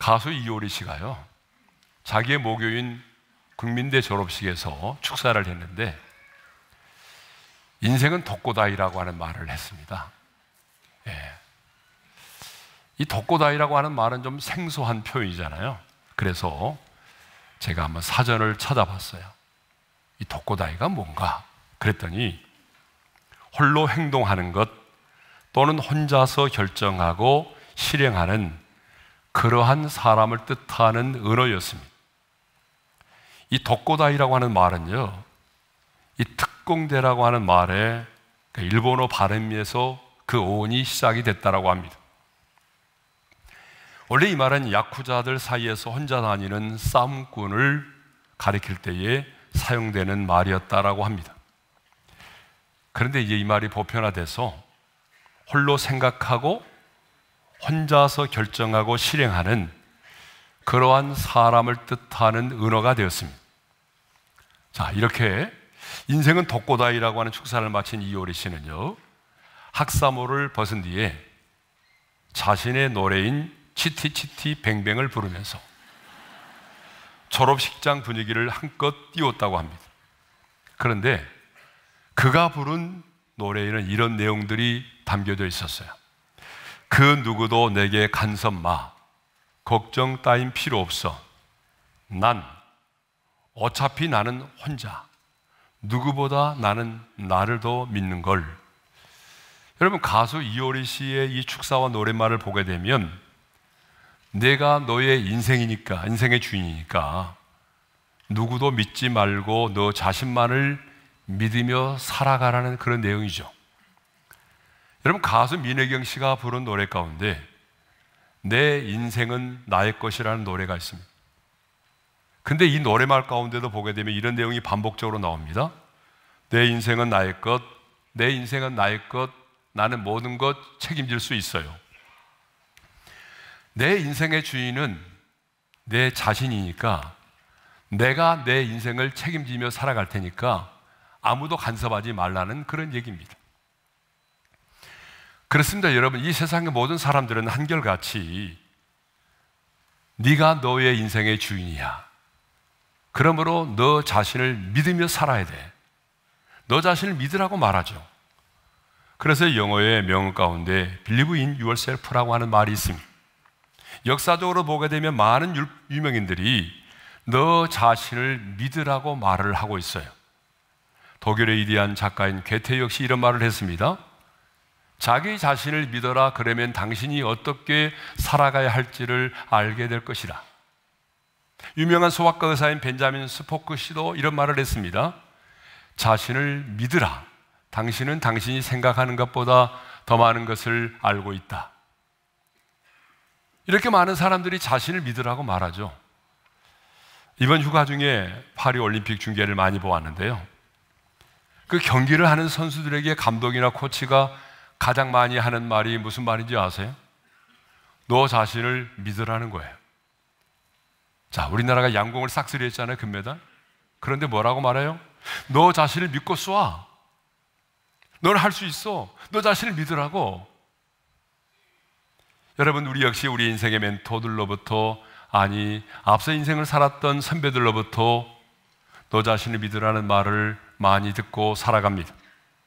가수 이효리 씨가요, 자기의 모교인 국민대 졸업식에서 축사를 했는데 인생은 독고다이라고 하는 말을 했습니다. 이 독고다이라고 하는 말은 좀 생소한 표현이잖아요. 그래서 제가 한번 사전을 찾아봤어요. 이 독고다이가 뭔가? 그랬더니 홀로 행동하는 것 또는 혼자서 결정하고 실행하는 그러한 사람을 뜻하는 언어였습니다. 이 독고다이라고 하는 말은요, 이 특공대라고 하는 말의 일본어 발음에서 그 어원이 시작이 됐다라고 합니다. 원래 이 말은 야쿠자들 사이에서 혼자 다니는 싸움꾼을 가리킬 때에 사용되는 말이었다라고 합니다. 그런데 이제 이 말이 보편화돼서 홀로 생각하고 혼자서 결정하고 실행하는 그러한 사람을 뜻하는 언어가 되었습니다. 자, 이렇게 인생은 독고다이라고 하는 축사를 마친 이효리 씨는요, 학사모를 벗은 뒤에 자신의 노래인 치티치티 뱅뱅을 부르면서 졸업식장 분위기를 한껏 띄웠다고 합니다. 그런데 그가 부른 노래에는 이런 내용들이 담겨져 있었어요. 그 누구도 내게 간섭 마. 걱정 따윈 필요 없어. 어차피 나는 혼자. 누구보다 나는 나를 더 믿는 걸. 여러분, 가수 이효리 씨의 이 축사와 노랫말을 보게 되면 내가 너의 인생이니까, 인생의 주인이니까 누구도 믿지 말고 너 자신만을 믿으며 살아가라는 그런 내용이죠. 여러분, 가수 민혜경 씨가 부른 노래 가운데 내 인생은 나의 것이라는 노래가 있습니다. 근데 이 노래말 가운데도 보게 되면 이런 내용이 반복적으로 나옵니다. 내 인생은 나의 것, 내 인생은 나의 것, 나는 모든 것 책임질 수 있어요. 내 인생의 주인은 내 자신이니까 내가 내 인생을 책임지며 살아갈 테니까 아무도 간섭하지 말라는 그런 얘기입니다. 그렇습니다. 여러분, 이 세상의 모든 사람들은 한결같이 네가 너의 인생의 주인이야. 그러므로 너 자신을 믿으며 살아야 돼. 너 자신을 믿으라고 말하죠. 그래서 영어의 명언 가운데 Believe in yourself라고 하는 말이 있습니다. 역사적으로 보게 되면 많은 유명인들이 너 자신을 믿으라고 말을 하고 있어요. 독일의 위대한 작가인 괴테 역시 이런 말을 했습니다. 자기 자신을 믿어라. 그러면 당신이 어떻게 살아가야 할지를 알게 될 것이다. 유명한 소아과 의사인 벤자민 스포크 씨도 이런 말을 했습니다. 자신을 믿으라. 당신은 당신이 생각하는 것보다 더 많은 것을 알고 있다. 이렇게 많은 사람들이 자신을 믿으라고 말하죠. 이번 휴가 중에 파리 올림픽 중계를 많이 보았는데요, 그 경기를 하는 선수들에게 감독이나 코치가 가장 많이 하는 말이 무슨 말인지 아세요? 너 자신을 믿으라는 거예요. 자, 우리나라가 양궁을 싹쓸이 했잖아요, 금메달. 그런데 뭐라고 말해요? 너 자신을 믿고 쏴. 너는 할 수 있어. 너 자신을 믿으라고. 여러분, 우리 역시 우리 인생의 멘토들로부터, 아니 앞서 인생을 살았던 선배들로부터 너 자신을 믿으라는 말을 많이 듣고 살아갑니다.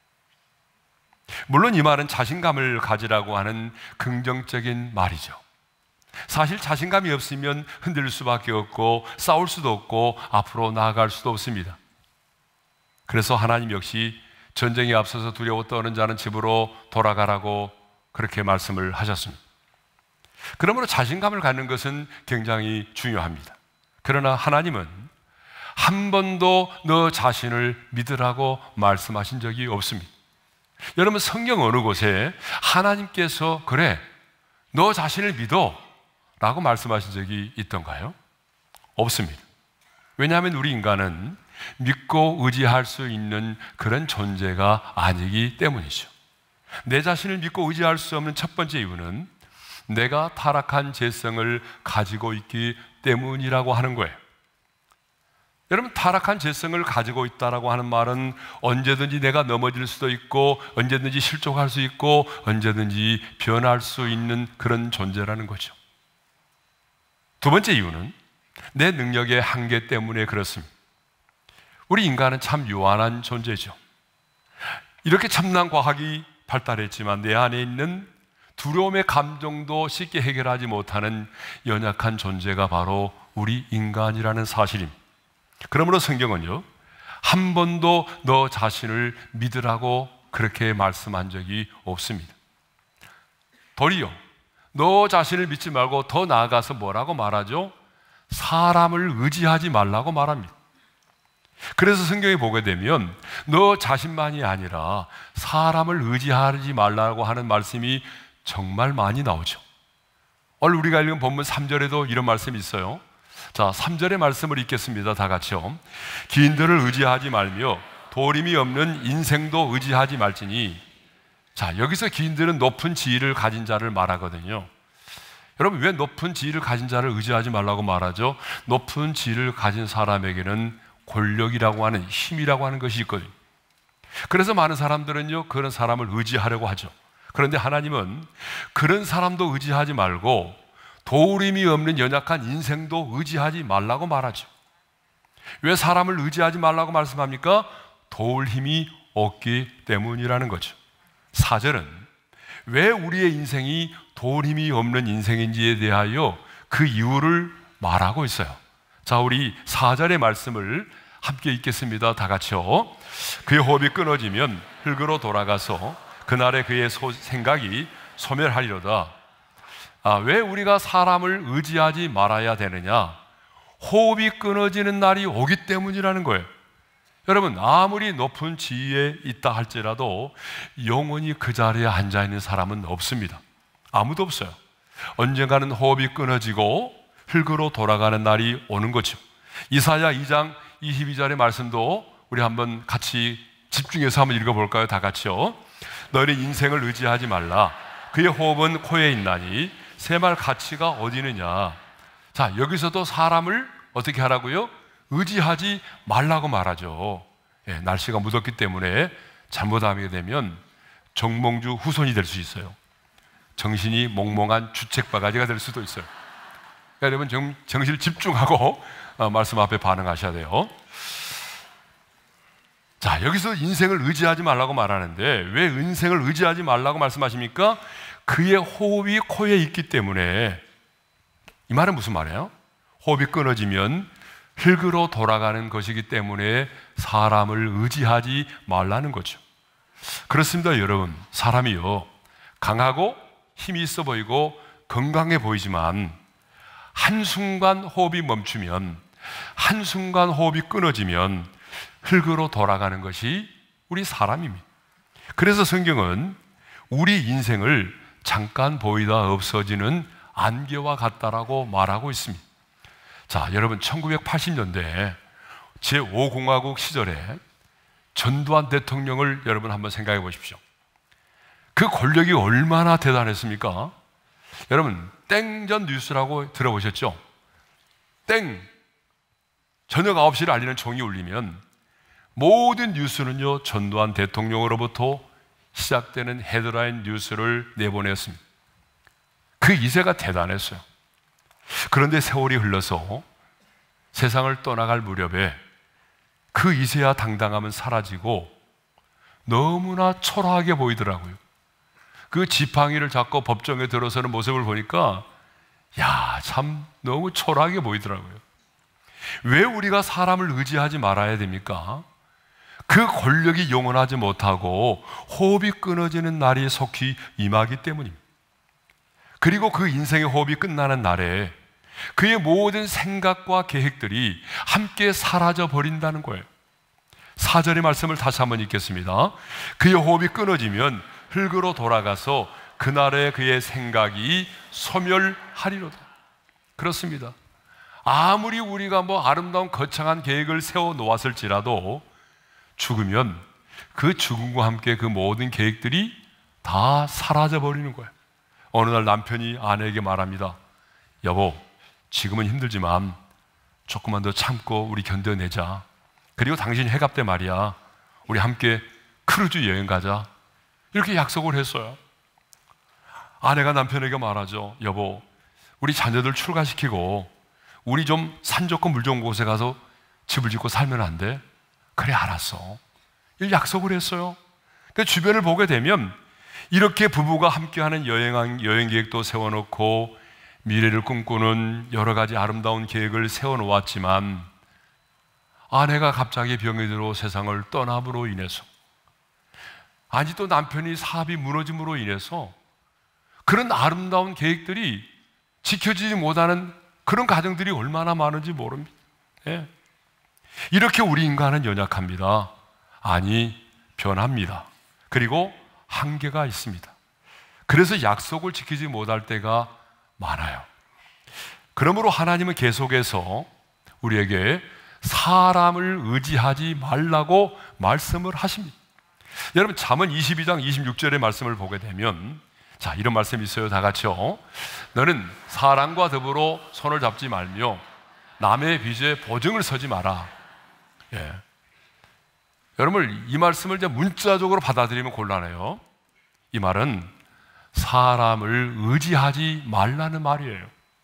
물론 이 말은 자신감을 가지라고 하는 긍정적인 말이죠. 사실 자신감이 없으면 흔들릴 수밖에 없고 싸울 수도 없고 앞으로 나아갈 수도 없습니다. 그래서 하나님 역시 전쟁에 앞서서 두려워 떠는 자는 집으로 돌아가라고 그렇게 말씀을 하셨습니다. 그러므로 자신감을 갖는 것은 굉장히 중요합니다. 그러나 하나님은 한 번도 너 자신을 믿으라고 말씀하신 적이 없습니다. 여러분, 성경 어느 곳에 하나님께서 그래 너 자신을 믿어 라고 말씀하신 적이 있던가요? 없습니다. 왜냐하면 우리 인간은 믿고 의지할 수 있는 그런 존재가 아니기 때문이죠. 내 자신을 믿고 의지할 수 없는 첫 번째 이유는 내가 타락한 죄성을 가지고 있기 때문이라고 하는 거예요. 여러분, 타락한 죄성을 가지고 있다라고 하는 말은 언제든지 내가 넘어질 수도 있고 언제든지 실족할 수 있고 언제든지 변할 수 있는 그런 존재라는 거죠. 두 번째 이유는 내 능력의 한계 때문에 그렇습니다. 우리 인간은 참 유한한 존재죠. 이렇게 첨단 과학이 발달했지만 내 안에 있는 두려움의 감정도 쉽게 해결하지 못하는 연약한 존재가 바로 우리 인간이라는 사실입니다. 그러므로 성경은요, 한 번도 너 자신을 믿으라고 그렇게 말씀한 적이 없습니다. 도리어 너 자신을 믿지 말고 더 나아가서 뭐라고 말하죠? 사람을 의지하지 말라고 말합니다. 그래서 성경에 보게 되면 너 자신만이 아니라 사람을 의지하지 말라고 하는 말씀이 정말 많이 나오죠. 오늘 우리가 읽은 본문 3절에도 이런 말씀이 있어요. 자, 3절의 말씀을 읽겠습니다. 다 같이요. 기인들을 의지하지 말며 도림이 없는 인생도 의지하지 말지니. 자, 여기서 기인들은 높은 지위를 가진 자를 말하거든요. 여러분, 왜 높은 지위를 가진 자를 의지하지 말라고 말하죠? 높은 지위를 가진 사람에게는 권력이라고 하는, 힘이라고 하는 것이 있거든요. 그래서 많은 사람들은요, 그런 사람을 의지하려고 하죠. 그런데 하나님은 그런 사람도 의지하지 말고 도림이 없는 연약한 인생도 의지하지 말라고 말하죠. 왜 사람을 의지하지 말라고 말씀합니까? 도울 힘이 없기 때문이라는 거죠. 4절은 왜 우리의 인생이 도울 힘이 없는 인생인지에 대하여 그 이유를 말하고 있어요. 자, 우리 4절의 말씀을 함께 읽겠습니다. 다 같이요. 그의 호흡이 끊어지면 흙으로 돌아가서 그날에 그의 생각이 소멸하리로다. 왜 우리가 사람을 의지하지 말아야 되느냐? 호흡이 끊어지는 날이 오기 때문이라는 거예요. 여러분, 아무리 높은 지위에 있다 할지라도 영원히 그 자리에 앉아있는 사람은 없습니다. 아무도 없어요. 언젠가는 호흡이 끊어지고 흙으로 돌아가는 날이 오는 거죠. 이사야 2장 22절의 말씀도 우리 한번 같이 집중해서 한번 읽어볼까요? 다 같이요. 너희는 인생을 의지하지 말라. 그의 호흡은 코에 있나니 새말 가치가 어디 있느냐. 자, 여기서도 사람을 어떻게 하라고요? 의지하지 말라고 말하죠. 예, 날씨가 무덥기 때문에 잘못하게 되면 정몽주 후손이 될 수 있어요. 정신이 몽몽한 주책바가지가 될 수도 있어요. 그러니까 여러분 정신을 집중하고 말씀 앞에 반응하셔야 돼요. 자, 여기서 인생을 의지하지 말라고 말하는데 왜 인생을 의지하지 말라고 말씀하십니까? 그의 호흡이 코에 있기 때문에. 이 말은 무슨 말이에요? 호흡이 끊어지면 흙으로 돌아가는 것이기 때문에 사람을 의지하지 말라는 거죠. 그렇습니다, 여러분. 사람이요, 강하고 힘이 있어 보이고 건강해 보이지만 한순간 호흡이 멈추면, 한순간 호흡이 끊어지면 흙으로 돌아가는 것이 우리 사람입니다. 그래서 성경은 우리 인생을 잠깐 보이다 없어지는 안개와 같다라고 말하고 있습니다. 자, 여러분, 1980년대 제5공화국 시절에 전두환 대통령을 여러분 한번 생각해 보십시오. 그 권력이 얼마나 대단했습니까? 여러분, 땡전 뉴스라고 들어보셨죠? 땡! 저녁 9시를 알리는 종이 울리면 모든 뉴스는요, 전두환 대통령으로부터 시작되는 헤드라인 뉴스를 내보냈습니다. 그 이세가 대단했어요. 그런데 세월이 흘러서 세상을 떠나갈 무렵에 그 이세와 당당함은 사라지고 너무나 초라하게 보이더라고요. 그 지팡이를 잡고 법정에 들어서는 모습을 보니까 참 너무 초라하게 보이더라고요. 왜 우리가 사람을 의지하지 말아야 됩니까? 그 권력이 영원하지 못하고 호흡이 끊어지는 날이 속히 임하기 때문입니다. 그리고 그 인생의 호흡이 끝나는 날에 그의 모든 생각과 계획들이 함께 사라져 버린다는 거예요. 4절의 말씀을 다시 한번 읽겠습니다. 그의 호흡이 끊어지면 흙으로 돌아가서 그날에 그의 생각이 소멸하리로다. 그렇습니다. 아무리 우리가 아름다운 거창한 계획을 세워 놓았을지라도 죽으면 그 죽음과 함께 그 모든 계획들이 다 사라져 버리는 거예요. 어느 날 남편이 아내에게 말합니다. 여보, 지금은 힘들지만 조금만 더 참고 우리 견뎌내자. 그리고 당신이 해갑 때 말이야, 우리 함께 크루즈 여행 가자. 이렇게 약속을 했어요. 아내가 남편에게 말하죠. 여보, 우리 자녀들 출가시키고 우리 좀 산 좋고 물 좋은 곳에 가서 집을 짓고 살면 안 돼? 그래, 알았어. 이 약속을 했어요. 그 주변을 보게 되면 이렇게 부부가 함께하는 여행 계획도 세워놓고 미래를 꿈꾸는 여러 가지 아름다운 계획을 세워놓았지만 아내가 갑자기 병이 들어 세상을 떠남으로 인해서, 아니 또 남편이 사업이 무너짐으로 인해서 그런 아름다운 계획들이 지켜지지 못하는 그런 가정들이 얼마나 많은지 모릅니다. 예. 이렇게 우리 인간은 연약합니다. 아니, 변합니다. 그리고 한계가 있습니다. 그래서 약속을 지키지 못할 때가 많아요. 그러므로 하나님은 계속해서 우리에게 사람을 의지하지 말라고 말씀을 하십니다. 여러분, 잠언 22장 26절의 말씀을 보게 되면, 자, 이런 말씀이 있어요. 다 같이요. 너는 사람과 더불어 손을 잡지 말며 남의 빚에 보증을 서지 마라. 예. 여러분, 이 말씀을 이제 문자적으로 받아들이면 곤란해요. 이 말은 사람을 의지하지 말라는 말이에요.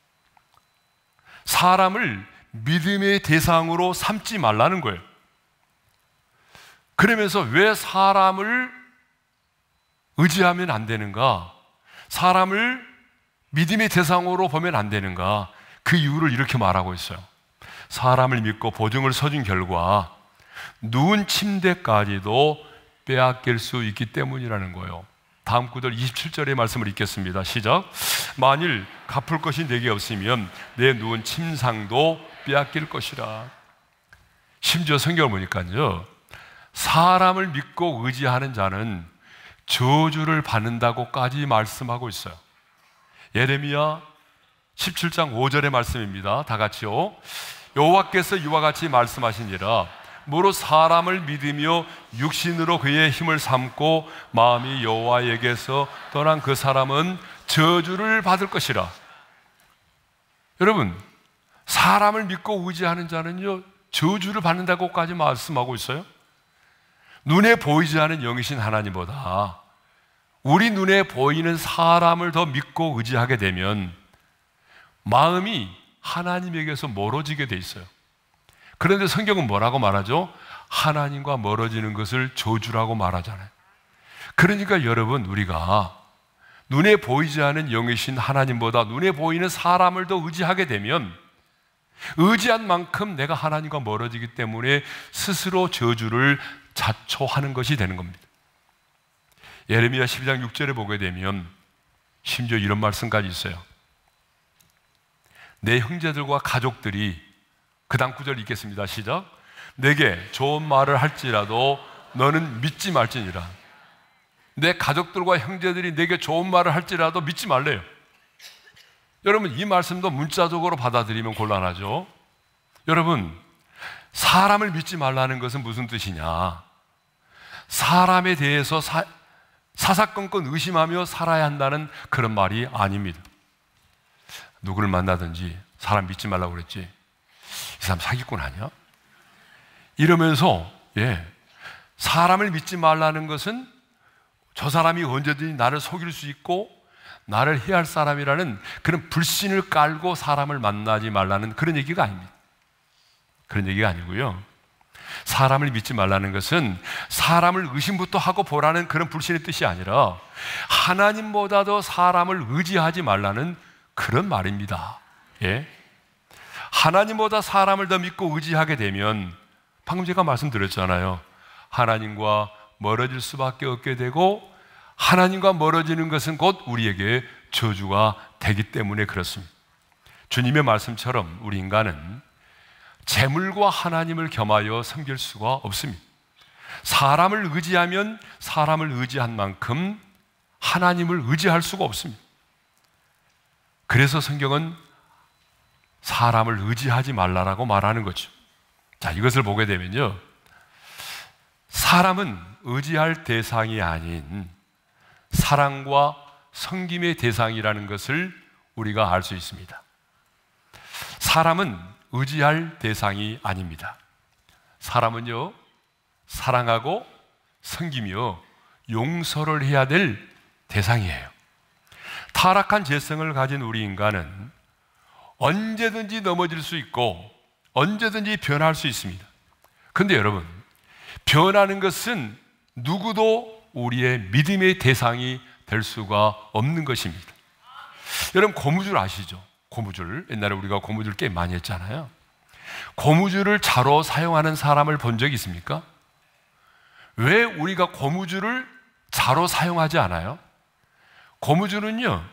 사람을 믿음의 대상으로 삼지 말라는 거예요. 그러면서 왜 사람을 의지하면 안 되는가? 사람을 믿음의 대상으로 보면 안 되는가? 그 이유를 이렇게 말하고 있어요. 사람을 믿고 보증을 서준 결과 누운 침대까지도 빼앗길 수 있기 때문이라는 거예요. 다음 구절 27절의 말씀을 읽겠습니다. 시작. 만일 갚을 것이 내게 없으면 내 누운 침상도 빼앗길 것이라. 심지어 성경을 보니까요, 사람을 믿고 의지하는 자는 저주를 받는다고까지 말씀하고 있어요. 예레미야 17장 5절의 말씀입니다. 다 같이요. 여호와께서 이와 같이 말씀하시니라. 무릇 사람을 믿으며 육신으로 그의 힘을 삼고 마음이 여호와에게서 떠난 그 사람은 저주를 받을 것이라. 여러분, 사람을 믿고 의지하는 자는요, 저주를 받는다고까지 말씀하고 있어요. 눈에 보이지 않는 영이신 하나님보다 우리 눈에 보이는 사람을 더 믿고 의지하게 되면 마음이 하나님에게서 멀어지게 돼 있어요. 그런데 성경은 뭐라고 말하죠? 하나님과 멀어지는 것을 저주라고 말하잖아요. 그러니까 여러분, 우리가 눈에 보이지 않는 영이신 하나님보다 눈에 보이는 사람을 더 의지하게 되면 의지한 만큼 내가 하나님과 멀어지기 때문에 스스로 저주를 자초하는 것이 되는 겁니다. 예레미야 12장 6절에 보게 되면 심지어 이런 말씀까지 있어요. 내 형제들과 가족들이, 그 다음 구절 읽겠습니다. 시작. 내게 좋은 말을 할지라도 너는 믿지 말지니라. 내 가족들과 형제들이 내게 좋은 말을 할지라도 믿지 말래요. 여러분, 이 말씀도 문자적으로 받아들이면 곤란하죠. 여러분, 사람을 믿지 말라는 것은 무슨 뜻이냐? 사람에 대해서 사사건건 의심하며 살아야 한다는 그런 말이 아닙니다. 누구를 만나든지 사람 믿지 말라고 그랬지, 이 사람 사기꾼 아니야? 이러면서, 사람을 믿지 말라는 것은 저 사람이 언제든지 나를 속일 수 있고 나를 해할 사람이라는 그런 불신을 깔고 사람을 만나지 말라는 그런 얘기가 아닙니다. 그런 얘기가 아니고요, 사람을 믿지 말라는 것은 사람을 의심부터 하고 보라는 그런 불신의 뜻이 아니라 하나님보다도 사람을 의지하지 말라는 그런 말입니다. 예? 하나님보다 사람을 더 믿고 의지하게 되면, 방금 제가 말씀드렸잖아요, 하나님과 멀어질 수밖에 없게 되고, 하나님과 멀어지는 것은 곧 우리에게 저주가 되기 때문에 그렇습니다. 주님의 말씀처럼 우리 인간은 재물과 하나님을 겸하여 섬길 수가 없습니다. 사람을 의지하면 사람을 의지한 만큼 하나님을 의지할 수가 없습니다. 그래서 성경은 사람을 의지하지 말라라고 말하는 거죠. 자, 이것을 보게 되면요, 사람은 의지할 대상이 아닌 사랑과 섬김의 대상이라는 것을 우리가 알 수 있습니다. 사람은 의지할 대상이 아닙니다. 사람은요, 사랑하고 섬기며 용서를 해야 될 대상이에요. 타락한 죄성을 가진 우리 인간은 언제든지 넘어질 수 있고 언제든지 변할 수 있습니다. 그런데 여러분, 변하는 것은 누구도 우리의 믿음의 대상이 될 수가 없는 것입니다. 여러분, 고무줄 아시죠? 고무줄. 옛날에 우리가 고무줄 게임 많이 했잖아요. 고무줄을 자로 사용하는 사람을 본 적이 있습니까? 왜 우리가 고무줄을 자로 사용하지 않아요? 고무줄은요,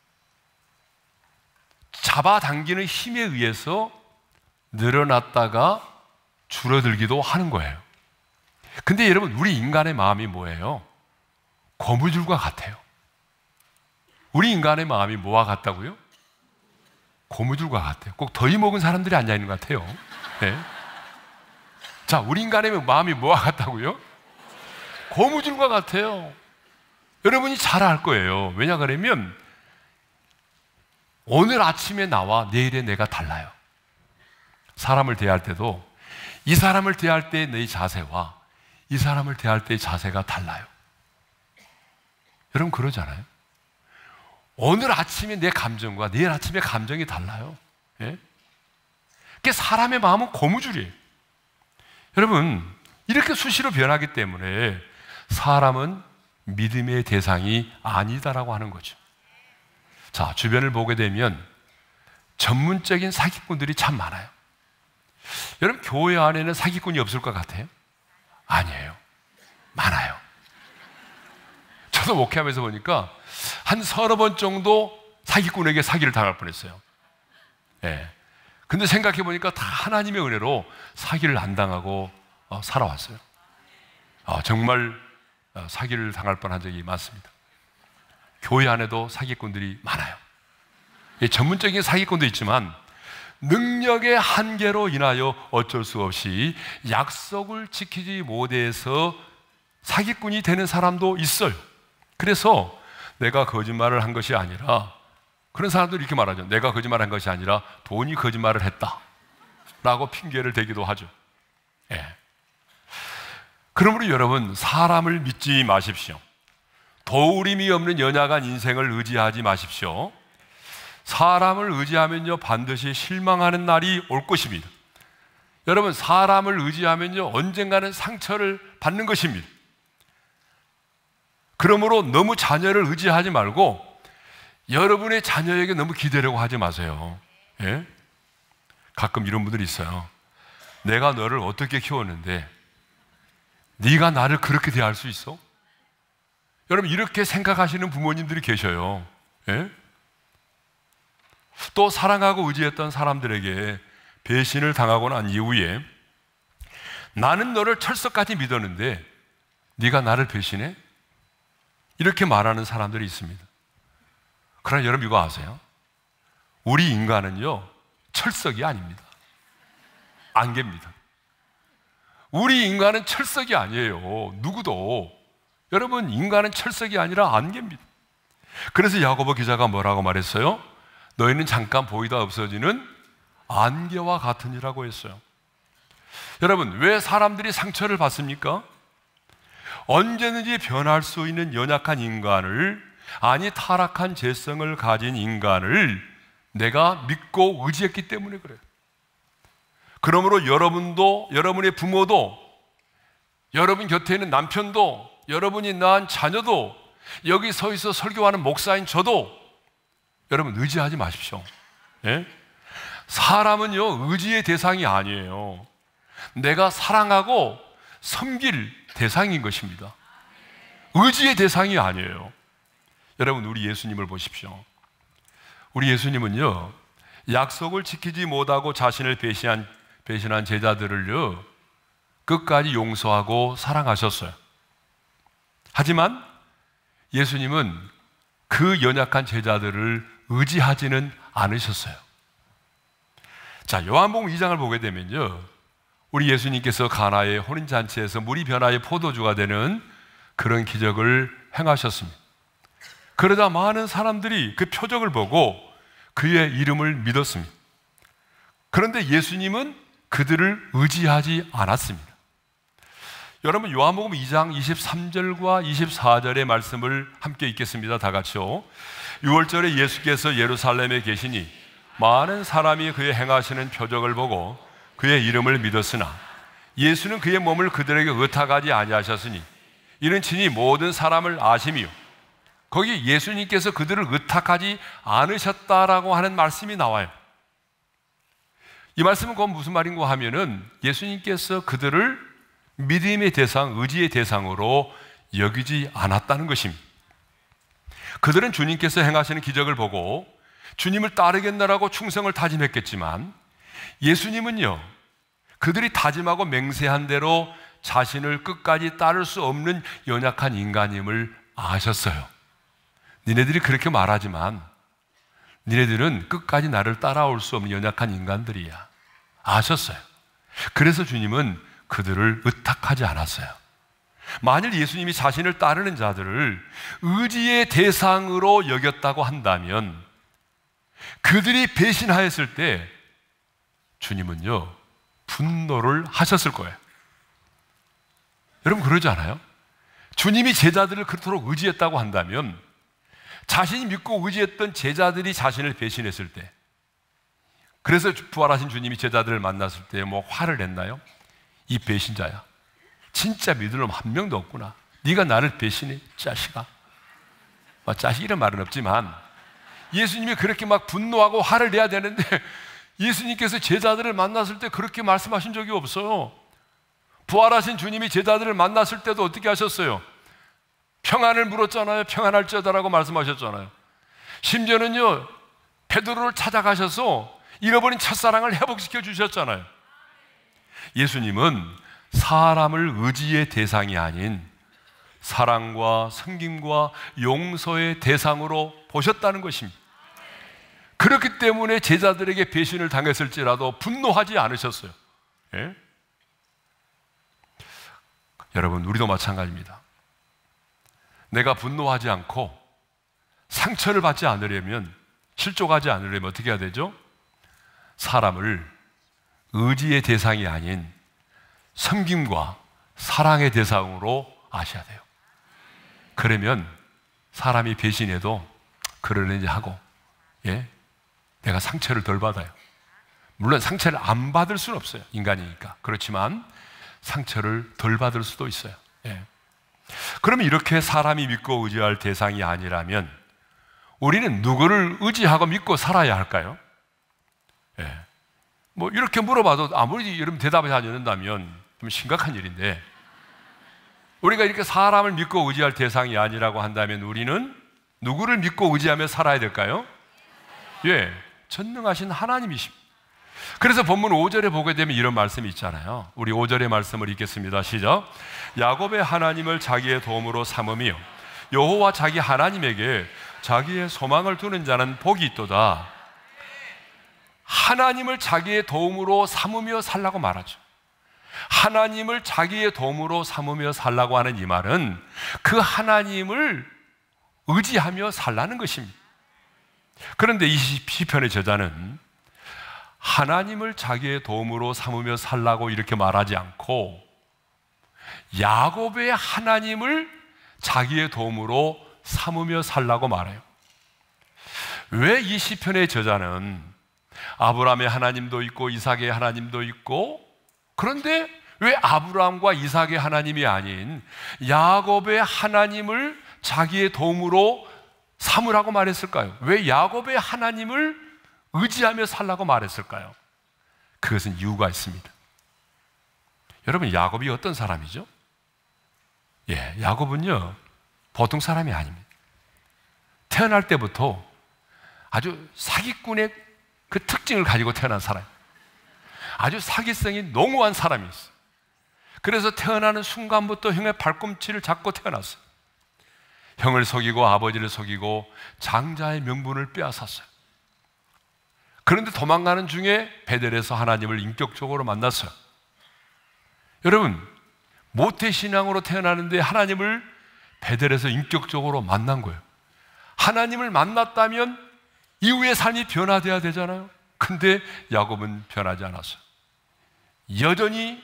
잡아당기는 힘에 의해서 늘어났다가 줄어들기도 하는 거예요. 근데 여러분, 우리 인간의 마음이 뭐예요? 고무줄과 같아요. 우리 인간의 마음이 뭐와 같다고요? 고무줄과 같아요. 꼭 더위 먹은 사람들이 앉아있는 것 같아요. 네. 자, 우리 인간의 마음이 뭐와 같다고요? 고무줄과 같아요. 여러분이 잘 알 거예요. 왜냐 그러면 오늘 아침에 나와 내일의 내가 달라요. 사람을 대할 때도 이 사람을 대할 때의 내 자세와 이 사람을 대할 때의 자세가 달라요. 여러분 그러잖아요. 오늘 아침에 내 감정과 내일 아침에 감정이 달라요. 예? 그게 사람의 마음은 고무줄이에요. 여러분, 이렇게 수시로 변하기 때문에 사람은 믿음의 대상이 아니다라고 하는 거죠. 자, 주변을 보게 되면 전문적인 사기꾼들이 참 많아요. 여러분, 교회 안에는 사기꾼이 없을 것 같아요? 아니에요. 많아요. 저도 목회하면서 보니까 한 30번 정도 사기꾼에게 사기를 당할 뻔했어요. 예. 근데 생각해 보니까 다 하나님의 은혜로 사기를 안 당하고 살아왔어요. 정말 사기를 당할 뻔한 적이 많습니다. 교회 안에도 사기꾼들이 많아요. 전문적인 사기꾼도 있지만 능력의 한계로 인하여 어쩔 수 없이 약속을 지키지 못해서 사기꾼이 되는 사람도 있어요. 그래서 내가 거짓말을 한 것이 아니라, 그런 사람들이 이렇게 말하죠. 내가 거짓말한 것이 아니라 돈이 거짓말을 했다 라고 핑계를 대기도 하죠. 예. 그러므로 여러분, 사람을 믿지 마십시오. 도우림이 없는 연약한 인생을 의지하지 마십시오. 사람을 의지하면요 반드시 실망하는 날이 올 것입니다. 여러분, 사람을 의지하면요 언젠가는 상처를 받는 것입니다. 그러므로 너무 자녀를 의지하지 말고 여러분의 자녀에게 너무 기대려고 하지 마세요. 예? 가끔 이런 분들이 있어요. 내가 너를 어떻게 키웠는데 네가 나를 그렇게 대할 수 있어? 여러분, 이렇게 생각하시는 부모님들이 계셔요. 예? 또 사랑하고 의지했던 사람들에게 배신을 당하고 난 이후에 나는 너를 철석같이 믿었는데 네가 나를 배신해? 이렇게 말하는 사람들이 있습니다. 그러나 여러분 이거 아세요? 우리 인간은요 철석이 아닙니다. 안개입니다. 우리 인간은 철석이 아니에요. 누구도. 여러분, 인간은 철석이 아니라 안개입니다. 그래서 야고보 기자가 뭐라고 말했어요? 너희는 잠깐 보이다 없어지는 안개와 같으니라고 했어요. 여러분, 왜 사람들이 상처를 받습니까? 언제든지 변할 수 있는 연약한 인간을, 아니 타락한 죄성을 가진 인간을 내가 믿고 의지했기 때문에 그래요. 그러므로 여러분도, 여러분의 부모도, 여러분 곁에 있는 남편도, 여러분이 낳은 자녀도, 여기 서 있어 설교하는 목사인 저도 여러분 의지하지 마십시오. 예? 사람은요 의지의 대상이 아니에요. 내가 사랑하고 섬길 대상인 것입니다. 의지의 대상이 아니에요. 여러분, 우리 예수님을 보십시오. 우리 예수님은요 약속을 지키지 못하고 자신을 배신한 제자들을요 끝까지 용서하고 사랑하셨어요. 하지만 예수님은 그 연약한 제자들을 의지하지는 않으셨어요. 자, 요한복음 2장을 보게 되면요 우리 예수님께서 가나의 혼인잔치에서 물이 변화의 포도주가 되는 그런 기적을 행하셨습니다. 그러다 많은 사람들이 그 표적을 보고 그의 이름을 믿었습니다. 그런데 예수님은 그들을 의지하지 않았습니다. 여러분, 요한복음 2장 23절과 24절의 말씀을 함께 읽겠습니다. 다 같이요. 6월절에 예수께서 예루살렘에 계시니 많은 사람이 그의 행하시는 표적을 보고 그의 이름을 믿었으나 예수는 그의 몸을 그들에게 의탁하지 아니하셨으니 이는 친히 모든 사람을 아심이요. 거기 예수님께서 그들을 의탁하지 않으셨다라고 하는 말씀이 나와요. 이 말씀은 곧 무슨 말인가 하면은 예수님께서 그들을 믿음의 대상, 의지의 대상으로 여기지 않았다는 것입니다. 그들은 주님께서 행하시는 기적을 보고 주님을 따르겠나라고 충성을 다짐했겠지만 예수님은요, 그들이 다짐하고 맹세한 대로 자신을 끝까지 따를 수 없는 연약한 인간임을 아셨어요. 니네들이 그렇게 말하지만 니네들은 끝까지 나를 따라올 수 없는 연약한 인간들이야. 아셨어요. 그래서 주님은 그들을 의탁하지 않았어요. 만일 예수님이 자신을 따르는 자들을 의지의 대상으로 여겼다고 한다면 그들이 배신하였을 때 주님은요, 분노를 하셨을 거예요. 여러분 그러지 않아요? 주님이 제자들을 그토록 의지했다고 한다면 자신이 믿고 의지했던 제자들이 자신을 배신했을 때, 그래서 부활하신 주님이 제자들을 만났을 때 뭐 화를 냈나요? 이 배신자야, 진짜 믿을 놈 한 명도 없구나. 네가 나를 배신해, 자식아. 자식 이런 말은 없지만 예수님이 그렇게 막 분노하고 화를 내야 되는데 예수님께서 제자들을 만났을 때 그렇게 말씀하신 적이 없어요. 부활하신 주님이 제자들을 만났을 때도 어떻게 하셨어요? 평안을 물었잖아요. 평안할지어다라고 말씀하셨잖아요. 심지어는요, 베드로를 찾아가셔서 잃어버린 첫사랑을 회복시켜 주셨잖아요. 예수님은 사람을 의지의 대상이 아닌 사랑과 섬김과 용서의 대상으로 보셨다는 것입니다. 그렇기 때문에 제자들에게 배신을 당했을지라도 분노하지 않으셨어요. 예? 여러분, 우리도 마찬가지입니다. 내가 분노하지 않고 상처를 받지 않으려면, 실족하지 않으려면 어떻게 해야 되죠? 사람을 의지의 대상이 아닌 섬김과 사랑의 대상으로 아셔야 돼요. 그러면 사람이 배신해도 그러려니 하고, 예? 내가 상처를 덜 받아요. 물론 상처를 안 받을 수는 없어요. 인간이니까. 그렇지만 상처를 덜 받을 수도 있어요. 예. 그러면 이렇게 사람이 믿고 의지할 대상이 아니라면 우리는 누구를 의지하고 믿고 살아야 할까요? 예. 뭐 이렇게 물어봐도 아무리 여러분 대답을 하지 않는다면 좀 심각한 일인데, 우리가 이렇게 사람을 믿고 의지할 대상이 아니라고 한다면 우리는 누구를 믿고 의지하며 살아야 될까요? 예, 전능하신 하나님이십니다. 그래서 본문 5절에 보게 되면 이런 말씀이 있잖아요. 우리 5절의 말씀을 읽겠습니다. 시작. 야곱의 하나님을 자기의 도움으로 삼으며 여호와 자기 하나님에게 자기의 소망을 두는 자는 복이 있도다. 하나님을 자기의 도움으로 삼으며 살라고 말하죠. 하나님을 자기의 도움으로 삼으며 살라고 하는 이 말은 그 하나님을 의지하며 살라는 것입니다. 그런데 이 시편의 저자는 하나님을 자기의 도움으로 삼으며 살라고 이렇게 말하지 않고 야곱의 하나님을 자기의 도움으로 삼으며 살라고 말해요. 왜 이 시편의 저자는 아브라함의 하나님도 있고 이삭의 하나님도 있고, 그런데 왜 아브라함과 이삭의 하나님이 아닌 야곱의 하나님을 자기의 도움으로 삼으라고 말했을까요? 왜 야곱의 하나님을 의지하며 살라고 말했을까요? 그것은 이유가 있습니다. 여러분, 야곱이 어떤 사람이죠? 예, 야곱은요, 보통 사람이 아닙니다. 태어날 때부터 아주 사기꾼의 그 특징을 가지고 태어난 사람, 아주 사기성이 농후한 사람이 있어요. 그래서 태어나는 순간부터 형의 발꿈치를 잡고 태어났어요. 형을 속이고 아버지를 속이고 장자의 명분을 빼앗았어요. 그런데 도망가는 중에 베델에서 하나님을 인격적으로 만났어요. 여러분, 모태신앙으로 태어나는데 하나님을 베델에서 인격적으로 만난 거예요. 하나님을 만났다면 이후의 삶이 변화돼야 되잖아요. 근데 야곱은 변하지 않았어요. 여전히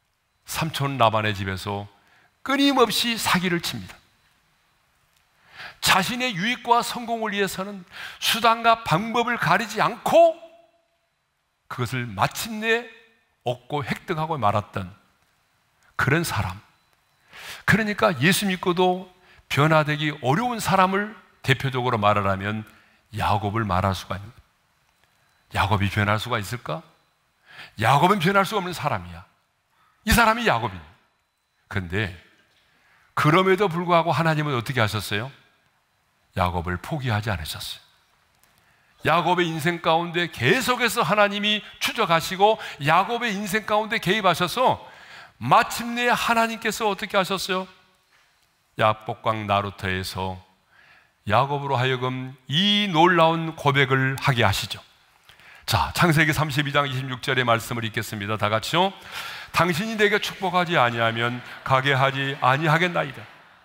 삼촌 라반의 집에서 끊임없이 사기를 칩니다. 자신의 유익과 성공을 위해서는 수단과 방법을 가리지 않고 그것을 마침내 얻고 획득하고 말았던 그런 사람. 그러니까 예수 믿고도 변화되기 어려운 사람을 대표적으로 말하라면 야곱을 말할 수가 있는 거예요. 야곱이 변할 수가 있을까? 야곱은 변할 수 없는 사람이야. 이 사람이 야곱이에요. 그런데 그럼에도 불구하고 하나님은 어떻게 하셨어요? 야곱을 포기하지 않으셨어요. 야곱의 인생 가운데 계속해서 하나님이 추적하시고 야곱의 인생 가운데 개입하셔서 마침내 하나님께서 어떻게 하셨어요? 야복강 나루터에서 야곱으로 하여금 이 놀라운 고백을 하게 하시죠. 자, 창세기 32장 26절의 말씀을 읽겠습니다. 다 같이요. 당신이 내게 축복하지 아니하면 가게 하지 아니하겠나이다.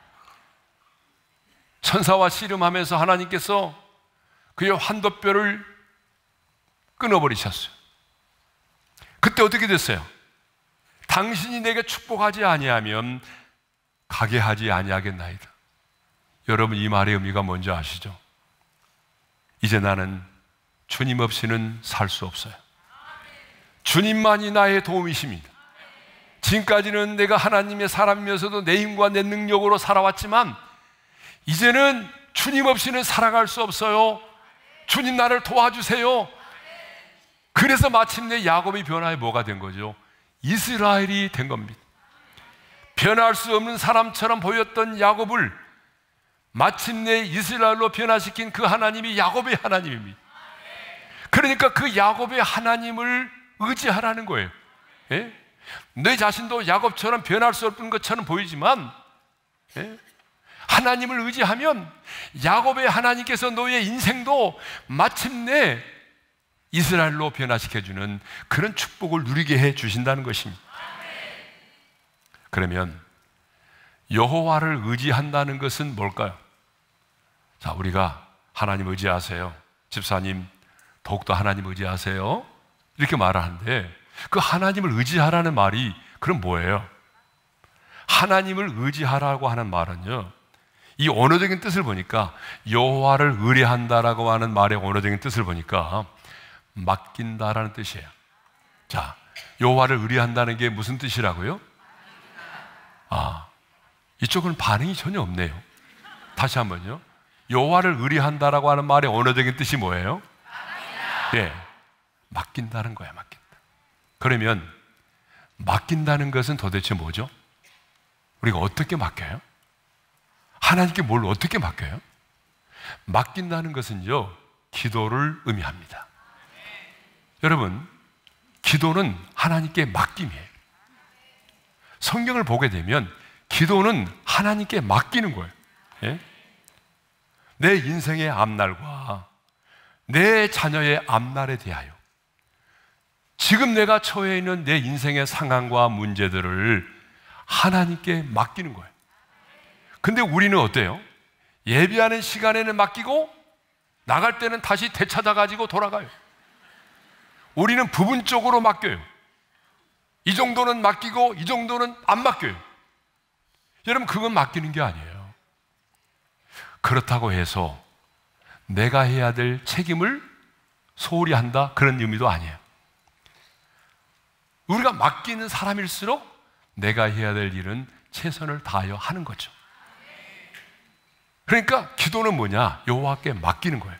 천사와 씨름하면서 하나님께서 그의 환도뼈를 끊어버리셨어요. 그때 어떻게 됐어요? 당신이 내게 축복하지 아니하면 가게 하지 아니하겠나이다. 여러분, 이 말의 의미가 뭔지 아시죠? 이제 나는 주님 없이는 살 수 없어요. 주님만이 나의 도움이십니다. 지금까지는 내가 하나님의 사람이면서도 내 힘과 내 능력으로 살아왔지만 이제는 주님 없이는 살아갈 수 없어요. 주님 나를 도와주세요. 그래서 마침내 야곱의 변화에 뭐가 된 거죠? 이스라엘이 된 겁니다. 변할 수 없는 사람처럼 보였던 야곱을 마침내 이스라엘로 변화시킨 그 하나님이 야곱의 하나님입니다. 그러니까 그 야곱의 하나님을 의지하라는 거예요. 예? 내 자신도 야곱처럼 변할 수 없는 것처럼 보이지만 하나님을 의지하면 야곱의 하나님께서 너의 인생도 마침내 이스라엘로 변화시켜주는 그런 축복을 누리게 해주신다는 것입니다. 그러면 여호와를 의지한다는 것은 뭘까요? 자, 우리가 하나님 의지하세요. 집사님, 더욱더 하나님 의지하세요. 이렇게 말하는데 그 하나님을 의지하라는 말이 그럼 뭐예요? 하나님을 의지하라고 하는 말은요, 이 언어적인 뜻을 보니까 여호와를 의뢰한다라고 하는 말의 언어적인 뜻을 보니까 맡긴다라는 뜻이에요. 자, 여호와를 의뢰한다는 게 무슨 뜻이라고요? 아, 이쪽은 반응이 전혀 없네요. 다시 한번요. 여호와를 의뢰한다라고 하는 말의 언어적인 뜻이 뭐예요? 네, 맡긴다는 거야. 맡긴다. 그러면 맡긴다는 것은 도대체 뭐죠? 우리가 어떻게 맡겨요? 하나님께 뭘 어떻게 맡겨요? 맡긴다는 것은요, 기도를 의미합니다. 여러분, 기도는 하나님께 맡김이에요. 성경을 보게 되면 기도는 하나님께 맡기는 거예요. 예? 내 인생의 앞날과 내 자녀의 앞날에 대하여 지금 내가 처해 있는 내 인생의 상황과 문제들을 하나님께 맡기는 거예요. 근데 우리는 어때요? 예배하는 시간에는 맡기고 나갈 때는 다시 되찾아가지고 돌아가요. 우리는 부분적으로 맡겨요. 이 정도는 맡기고 이 정도는 안 맡겨요. 여러분, 그건 맡기는 게 아니에요. 그렇다고 해서 내가 해야 될 책임을 소홀히 한다, 그런 의미도 아니에요. 우리가 맡기는 사람일수록 내가 해야 될 일은 최선을 다하여 하는 거죠. 그러니까 기도는 뭐냐? 여호와께 맡기는 거예요.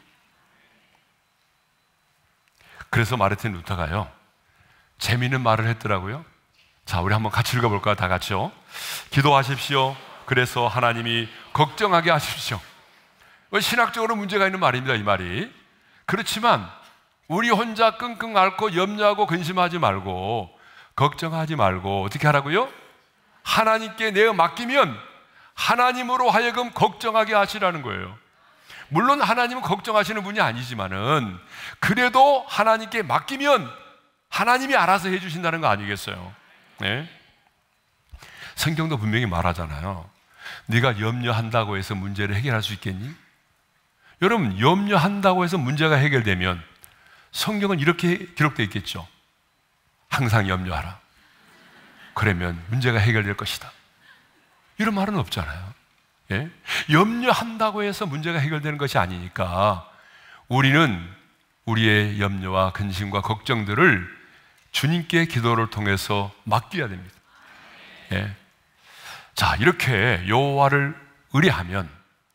그래서 마르틴 루터가요, 재미있는 말을 했더라고요. 자, 우리 한번 같이 읽어볼까요? 다 같이요. 기도하십시오. 그래서 하나님이 걱정하게 하십시오. 신학적으로 문제가 있는 말입니다, 이 말이. 그렇지만 우리 혼자 끙끙 앓고 염려하고 근심하지 말고 걱정하지 말고 어떻게 하라고요? 하나님께 내어 맡기면 하나님으로 하여금 걱정하게 하시라는 거예요. 물론 하나님은 걱정하시는 분이 아니지만은 그래도 하나님께 맡기면 하나님이 알아서 해주신다는 거 아니겠어요? 네? 성경도 분명히 말하잖아요. 네가 염려한다고 해서 문제를 해결할 수 있겠니? 여러분, 염려한다고 해서 문제가 해결되면 성경은 이렇게 기록되어 있겠죠. 항상 염려하라. 그러면 문제가 해결될 것이다. 이런 말은 없잖아요. 예? 염려한다고 해서 문제가 해결되는 것이 아니니까 우리는 우리의 염려와 근심과 걱정들을 주님께 기도를 통해서 맡겨야 됩니다. 예. 자, 이렇게 여호와를 의뢰하면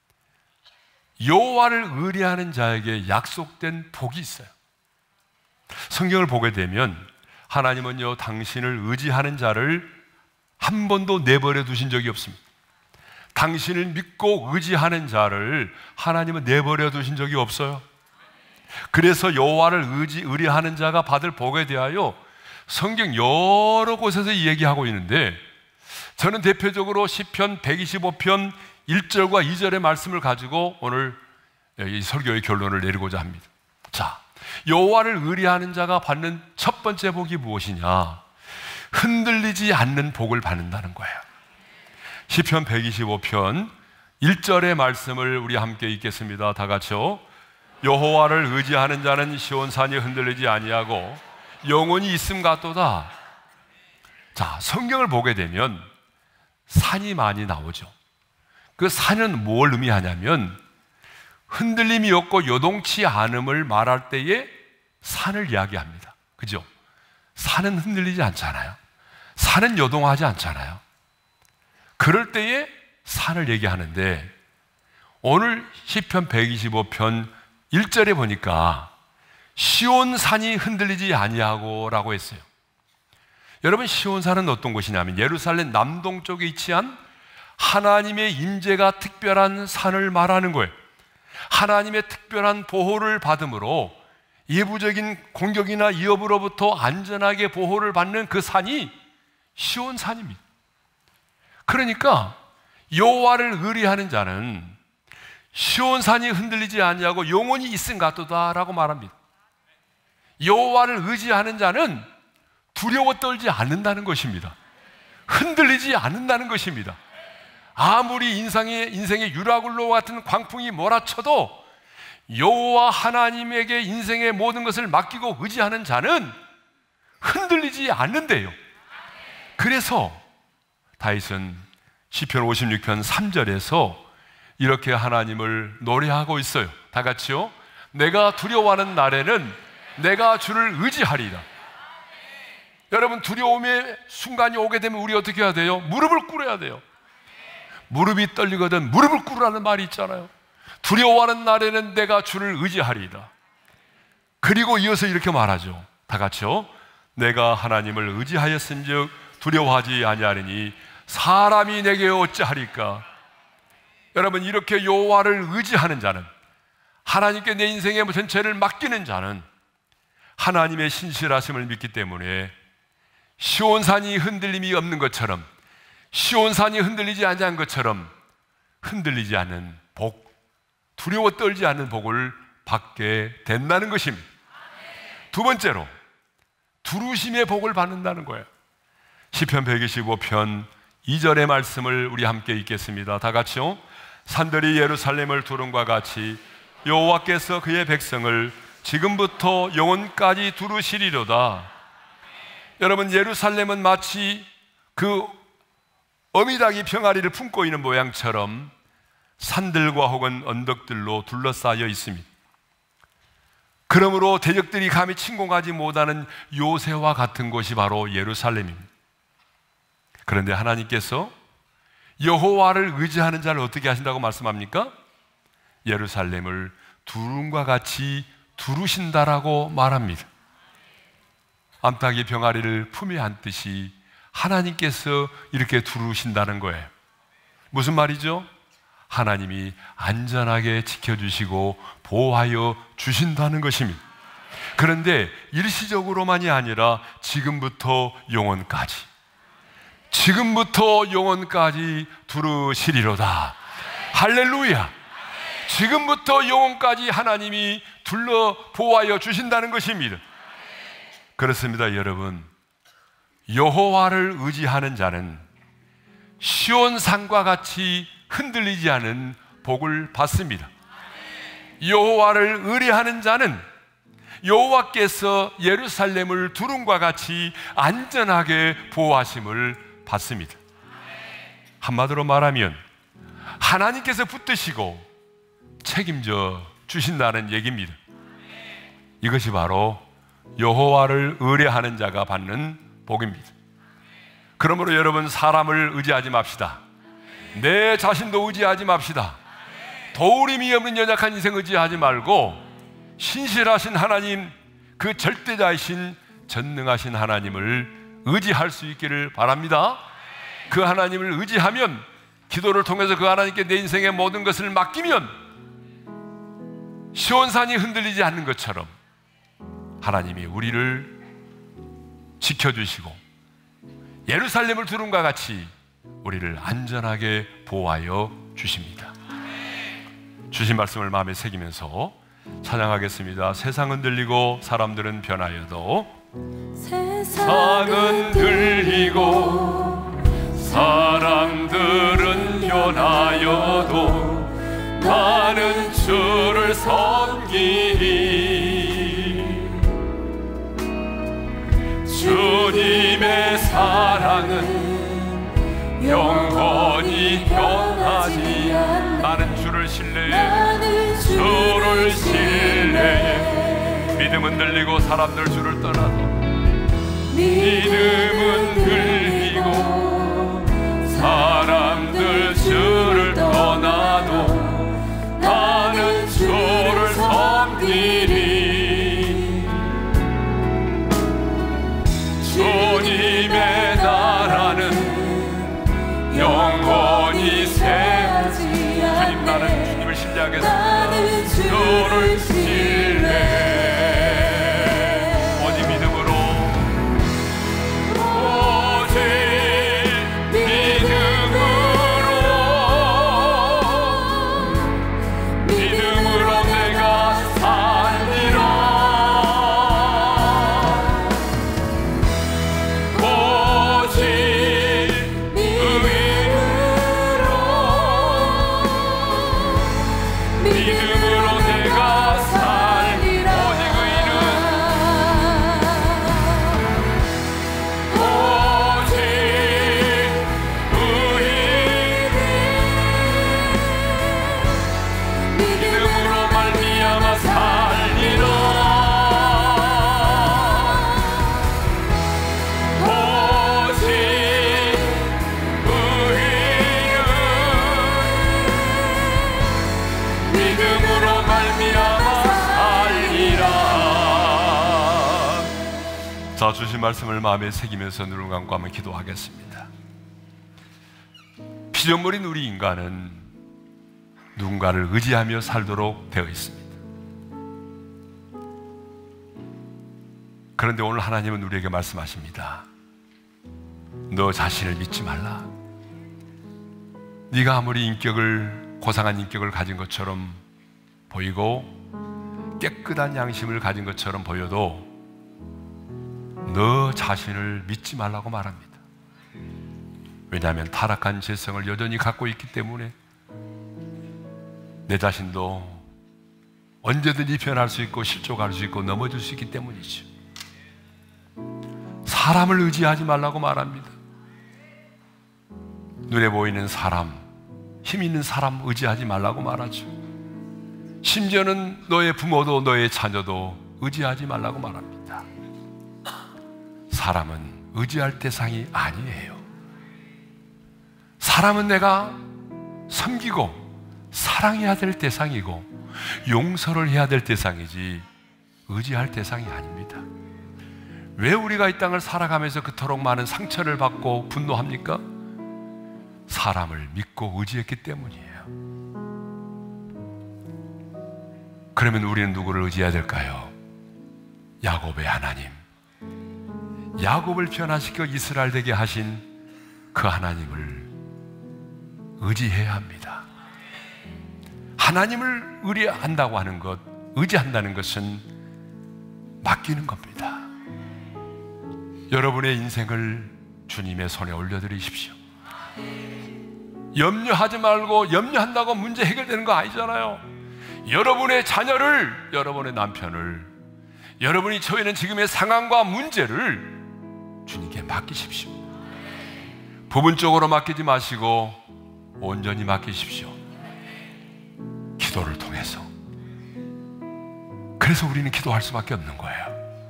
여호와를 의뢰하는 자에게 약속된 복이 있어요. 성경을 보게 되면 하나님은요, 당신을 의지하는 자를 한 번도 내버려 두신 적이 없습니다. 당신을 믿고 의지하는 자를 하나님은 내버려 두신 적이 없어요. 그래서 여호와를 의뢰하는 자가 받을 복에 대하여 성경 여러 곳에서 얘기하고 있는데, 저는 대표적으로 시편 125편 1절과 2절의 말씀을 가지고 오늘 이 설교의 결론을 내리고자 합니다. 자, 여호와를 의뢰하는 자가 받는 첫 번째 복이 무엇이냐? 흔들리지 않는 복을 받는다는 거예요. 시편 125편 1절의 말씀을 우리 함께 읽겠습니다. 다 같이요. 여호와를 의지하는 자는 시온산이 흔들리지 아니하고 영원히 있음 같도다. 자, 성경을 보게 되면 산이 많이 나오죠. 그 산은 뭘 의미하냐면 흔들림이 없고 요동치 않음을 말할 때에 산을 이야기합니다. 그죠? 산은 흔들리지 않잖아요. 산은 요동하지 않잖아요. 그럴 때에 산을 얘기하는데, 오늘 시편 125편 1절에 보니까 시온산이 흔들리지 아니하고 라고 했어요. 여러분, 시온산은 어떤 곳이냐면 예루살렘 남동쪽에 위치한 하나님의 임재가 특별한 산을 말하는 거예요. 하나님의 특별한 보호를 받음으로 예부적인 공격이나 위협으로부터 안전하게 보호를 받는 그 산이 시온산입니다. 그러니까 여호와를 의뢰하는 자는 시온산이 흔들리지 아니하고 영원히 있음 같도다라고 말합니다. 여호와를 의지하는 자는 두려워 떨지 않는다는 것입니다. 흔들리지 않는다는 것입니다. 아무리 인생의 유라굴로 같은 광풍이 몰아쳐도 여호와 하나님에게 인생의 모든 것을 맡기고 의지하는 자는 흔들리지 않는데요. 그래서 다윗은 시편 56편 3절에서 이렇게 하나님을 노래하고 있어요. 다 같이요. 내가 두려워하는 날에는 내가 주를 의지하리라. 여러분, 두려움의 순간이 오게 되면 우리 어떻게 해야 돼요? 무릎을 꿇어야 돼요. 무릎이 떨리거든 무릎을 꿇으라는 말이 있잖아요. 두려워하는 날에는 내가 주를 의지하리이다. 그리고 이어서 이렇게 말하죠. 다 같이요. 내가 하나님을 의지하였은즉 두려워하지 아니하리니 사람이 내게 어찌하리까. 여러분, 이렇게 여호와를 의지하는 자는, 하나님께 내 인생의 전체를 맡기는 자는 하나님의 신실하심을 믿기 때문에 시온산이 흔들림이 없는 것처럼, 시온산이 흔들리지 않는 것처럼 흔들리지 않는 복, 두려워 떨지 않는 복을 받게 된다는 것입니다. 두 번째로 두루심의 복을 받는다는 거예요. 시편 125편 2절의 말씀을 우리 함께 읽겠습니다. 다 같이요. 산들이 예루살렘을 두름과 같이 여호와께서 그의 백성을 지금부터 영원까지 두루시리로다. 여러분, 예루살렘은 마치 그 어미닭이 병아리를 품고 있는 모양처럼 산들과 혹은 언덕들로 둘러싸여 있습니다. 그러므로 대적들이 감히 침공하지 못하는 요새와 같은 곳이 바로 예루살렘입니다. 그런데 하나님께서 여호와를 의지하는 자를 어떻게 하신다고 말씀합니까? 예루살렘을 두rum과 같이 두르신다라고 말합니다. 암탉이 병아리를 품에 안듯이 하나님께서 이렇게 두르신다는 거예요. 무슨 말이죠? 하나님이 안전하게 지켜주시고 보호하여 주신다는 것입니다. 그런데 일시적으로만이 아니라 지금부터 영원까지, 지금부터 영원까지 두르시리로다. 할렐루야. 지금부터 영원까지 하나님이 둘러 보호하여 주신다는 것입니다. 그렇습니다, 여러분. 여호와를 의지하는 자는 시온산과 같이 흔들리지 않은 복을 받습니다. 여호와를 의뢰하는 자는 여호와께서 예루살렘을 두rum과 같이 안전하게 보호하심을 받습니다. 한마디로 말하면 하나님께서 붙드시고 책임져 주신다는 얘기입니다. 이것이 바로 여호와를 의뢰하는 자가 받는 복입니다. 그러므로 여러분, 사람을 의지하지 맙시다. 내 자신도 의지하지 맙시다. 도우림이 없는 연약한 인생 의지하지 말고 신실하신 하나님, 그 절대자이신 전능하신 하나님을 의지할 수 있기를 바랍니다. 그 하나님을 의지하면, 기도를 통해서 그 하나님께 내 인생의 모든 것을 맡기면 시온산이 흔들리지 않는 것처럼 하나님이 우리를 지켜주시고 예루살렘을 두름과 같이 우리를 안전하게 보호하여 주십니다. 주신 말씀을 마음에 새기면서 찬양하겠습니다. 세상 흔들리고 사람들은 변하여도, 세상은 흔들리고 사람들은 변하여도 나는 주를 섬기리. 주님의 사랑은 영원히 변하지 않네. 나는 주를 신뢰해, 주를 신뢰해. 믿음은 들리고 사람들 주를 떠나도, 믿음은 들리고 사람들 주를 떠나도 나는 주를 섬기리. 주님의 나라는 영원히 새하지 않네. 주님, 나는 주님을 신뢰하겠습니다. 주를 신뢰해. 오직 믿음으로, 오직 믿음으로 내가 살리라. 오직 믿음으로 내가 살리라. 오직 의는, 오직 의는 믿음으로 말미암아 살리라. 오직 의는 믿음으로 말미암아 살리라. 자, 주신 말씀을 마음에 새기면서 눈을 감고 한번 기도하겠습니다. 피조물인 우리 인간은 누군가를 의지하며 살도록 되어 있습니다. 그런데 오늘 하나님은 우리에게 말씀하십니다. 너 자신을 믿지 말라. 네가 아무리 인격을, 고상한 인격을 가진 것처럼 보이고 깨끗한 양심을 가진 것처럼 보여도 너 자신을 믿지 말라고 말합니다. 왜냐하면 타락한 죄성을 여전히 갖고 있기 때문에 내 자신도 언제든지 변할 수 있고 실족할 수 있고 넘어질 수 있기 때문이죠. 사람을 의지하지 말라고 말합니다. 눈에 보이는 사람, 힘 있는 사람 의지하지 말라고 말하죠. 심지어는 너의 부모도 너의 자녀도 의지하지 말라고 말합니다. 사람은 의지할 대상이 아니에요. 사람은 내가 섬기고 사랑해야 될 대상이고 용서를 해야 될 대상이지 의지할 대상이 아닙니다. 왜 우리가 이 땅을 살아가면서 그토록 많은 상처를 받고 분노합니까? 사람을 믿고 의지했기 때문이에요. 그러면 우리는 누구를 의지해야 될까요? 야곱의 하나님, 야곱을 변화시켜 이스라엘 되게 하신 그 하나님을 의지해야 합니다. 하나님을 의뢰한다고 하는 것, 의지한다는 것은 맡기는 겁니다. 여러분의 인생을 주님의 손에 올려드리십시오. 염려하지 말고, 염려한다고 문제 해결되는 거 아니잖아요. 여러분의 자녀를, 여러분의 남편을, 여러분이 처해 있는 지금의 상황과 문제를 주님께 맡기십시오. 부분적으로 맡기지 마시고 온전히 맡기십시오. 기도를 통해서. 그래서 우리는 기도할 수밖에 없는 거예요.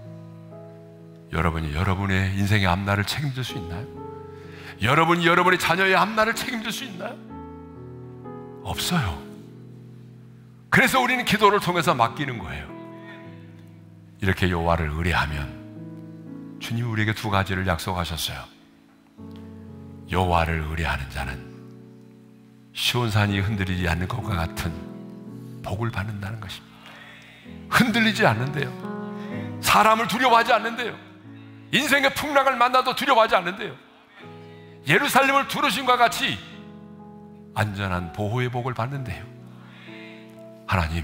여러분이 여러분의 인생의 앞날을 책임질 수 있나요? 여러분이 여러분의 자녀의 앞날을 책임질 수 있나요? 없어요. 그래서 우리는 기도를 통해서 맡기는 거예요. 이렇게 여호와를 의뢰하면 주님이 우리에게 두 가지를 약속하셨어요. 여호와를 의뢰하는 자는 시온산이 흔들리지 않는 것과 같은 복을 받는다는 것입니다. 흔들리지 않는데요. 사람을 두려워하지 않는데요. 인생의 풍랑을 만나도 두려워하지 않는데요. 예루살렘을 두르심과 같이 안전한 보호의 복을 받는데요. 하나님,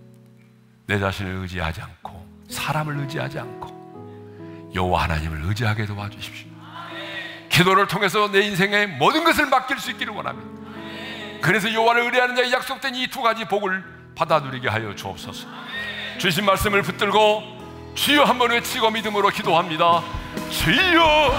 내 자신을 의지하지 않고 사람을 의지하지 않고 여호와 하나님을 의지하게 도와주십시오. 기도를 통해서 내 인생의 모든 것을 맡길 수 있기를 원합니다. 그래서 여호와를 의뢰하는 자의 약속된 이 두 가지 복을 받아 누리게 하여 주옵소서. 주신 말씀을 붙들고 주여 한번 외치고 믿음으로 기도합니다. 주여!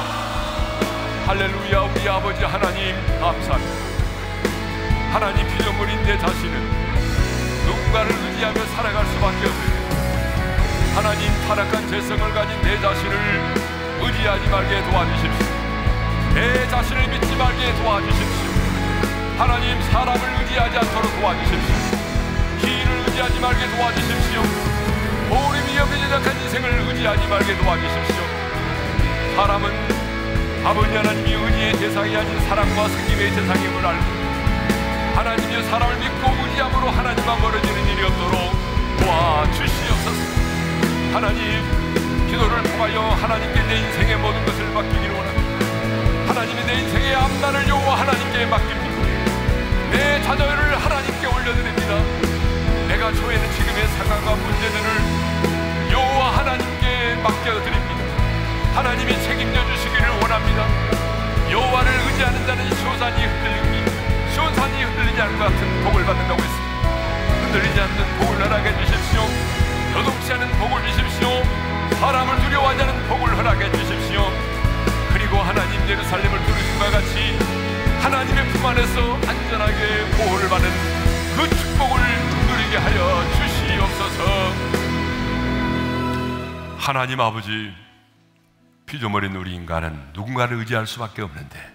할렐루야. 우리 아버지 하나님 감사합니다. 하나님, 피조물인 내 자신은 누군가를 의지하며 살아갈 수밖에 없습니다. 하나님, 타락한 죄성을 가진 내 자신을 의지하지 말게 도와주십시오. 내 자신을 믿지 말게 도와주십시오. 하나님, 사람을 의지하지 않도록 도와주십시오. 기인을 의지하지 말게 도와주십시오. 보리 위협에 제작한 인생을 의지하지 말게 도와주십시오. 사람은 아버지 하나님이 의지의 대상이 아닌 사랑과 섬김의 대상임을 알고 하나님이 사람을 믿고 의지함으로 하나님과 멀어지는 일이 없도록 도와주시옵소서. 하나님, 기도를 통하여 하나님께 내 인생의 모든 것을 맡기기를 원합니다. 하나님이 내 인생의 앞날을 여호와 하나님께 맡깁니다. 내 자녀를 하나님께 올려드립니다. 내가 처해는 지금의 상황과 문제들을 여호와 하나님께 맡겨드립니다. 하나님이 책임져 주시기를 원합니다. 여호와를 의지하는 자는 시온산이 흔들리지 않는 것 같은 복을 받는다고 했습니다. 흔들리지 않는 복을 허락해 주십시오. 요동치 않은 복을 주십시오. 사람을 두려워하지 않는 복을 허락해 주십시오. 그리고 하나님, 예루살렘을 두르심과 같이 하나님의 품 안에서 안전하게 보호를 받는 그 축복을 누리게 하여 주시옵소서. 하나님 아버지, 피조물인 우리 인간은 누군가를 의지할 수밖에 없는데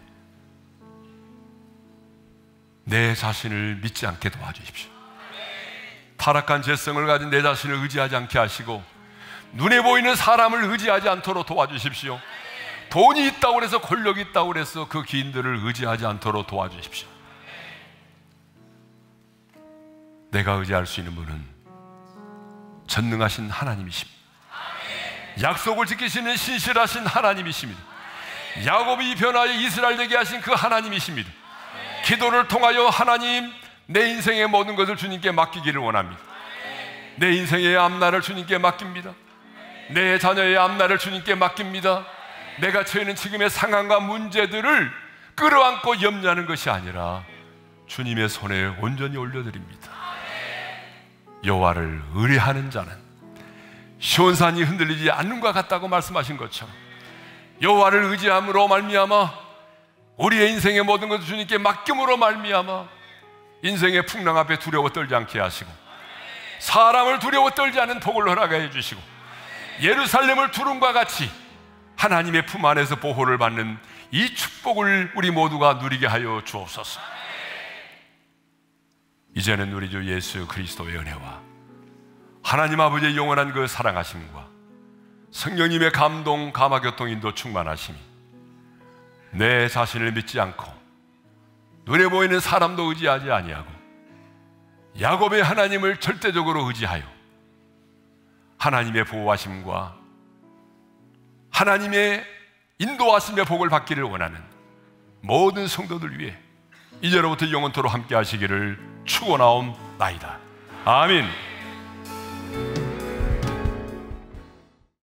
내 자신을 믿지 않게 도와주십시오. 타락한 죄성을 가진 내 자신을 의지하지 않게 하시고 눈에 보이는 사람을 의지하지 않도록 도와주십시오. 돈이 있다고 해서 권력이 있다고 해서 그 기인들을 의지하지 않도록 도와주십시오. 내가 의지할 수 있는 분은 전능하신 하나님이십니다. 약속을 지키시는 신실하신 하나님이십니다. 야곱이 변화하여 이스라엘 되게 하신 그 하나님이십니다. 기도를 통하여 하나님, 내 인생의 모든 것을 주님께 맡기기를 원합니다. 내 인생의 앞날을 주님께 맡깁니다. 내 자녀의 앞날을 주님께 맡깁니다. 내가 처해 있는 지금의 상황과 문제들을 끌어안고 염려하는 것이 아니라 주님의 손에 온전히 올려드립니다. 여호와를 의뢰하는 자는 시온산이 흔들리지 않는 것 같다고 말씀하신 것처럼 여호와를 의지함으로 말미암아 우리의 인생의 모든 것을 주님께 맡김으로 말미암아 인생의 풍랑 앞에 두려워 떨지 않게 하시고 사람을 두려워 떨지 않은 복을 허락해 주시고 예루살렘을 두름과 같이 하나님의 품 안에서 보호를 받는 이 축복을 우리 모두가 누리게 하여 주옵소서. 이제는 우리 주 예수 그리스도의 은혜와 하나님 아버지의 영원한 그 사랑하심과 성령님의 감동, 감화교통, 인도 충만하심이 내 자신을 믿지 않고 눈에 보이는 사람도 의지하지 아니하고 야곱의 하나님을 절대적으로 의지하여 하나님의 보호하심과 하나님의 인도하심의 복을 받기를 원하는 모든 성도들 위해 이제로부터 영원토록 함께 하시기를 축원하옵나이다. 아멘.